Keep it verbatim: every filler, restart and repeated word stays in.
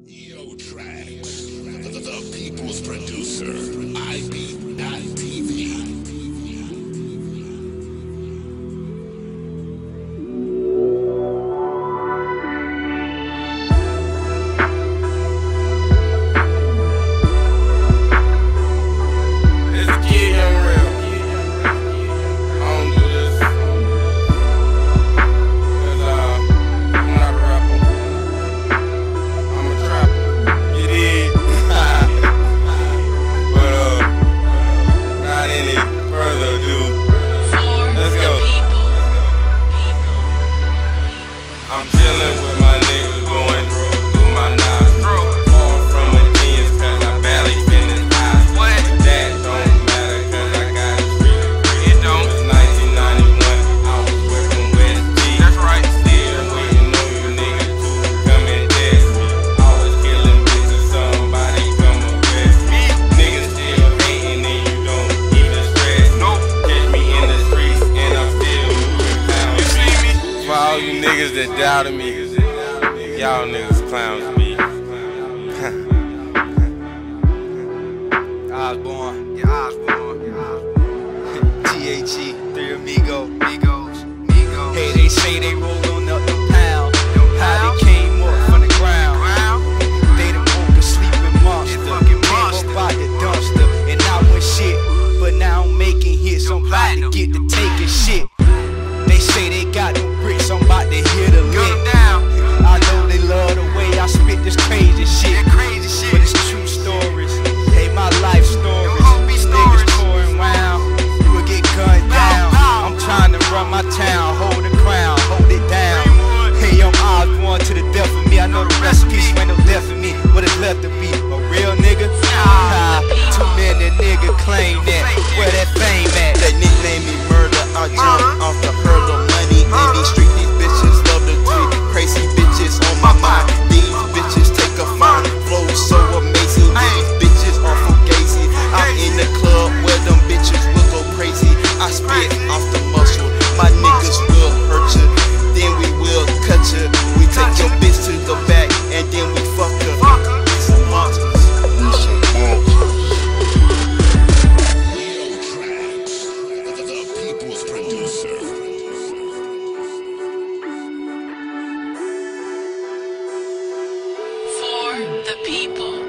Yo Tracks, the, the, the people's producer, I beat dot T V. I'm chillin' with my niggas going through my nostrils. Far from a genius cause I barely finish eyes. What? But that don't matter cause I got a street degree. It don't. It was nineteen ninety-one, I was whippin' West G. That's right. Still waiting on you niggas to come and test me. I was killing bitches, somebody come arrest me. Niggas still hating and you don't even stress. Nope. Catch me in the streets and I'm still moving down. You see me? For all you niggas that doubted me, y'all niggas clowns me. Osborne, yeah, Osborne, yeah. T H E, three amigo, amigos, amigos. Hey, they say they rollin' up the pound. How they came up from the ground. They done woke a sleeping monster. Came up by the dumpster, and I went shit. But now I'm making hits, I'm about to get to taking shit. They say they got no bricks, I'm about to hit a lick. I know they love the way I spit this crazy shit, but it's true stories. Hey, my life stories. Niggas touring round, you will get gunned down. I'm trying to run my town, hold the crown, hold it down. Hey, I'm Osborne to the death of me. I know the recipe, so ain't no death for me. What is left to be a real nigga? Ah, too many niggas claim that. Where that fame at? They nickname me murder. I jump off the hurdle. Money in these streets. These bitches love to tweet. Crazy bitches on my mind. These bitches take a fine. Flow so amazing. These bitches are fugazi. I'm in the club where them bitches will go crazy. I spit off the muscle. My niggas will hurt you. Then we will cut you. We take your bitch to the back and then we fuck her. Some monsters. Some monsters. Yo Tracks, the, the people's producer. For the people.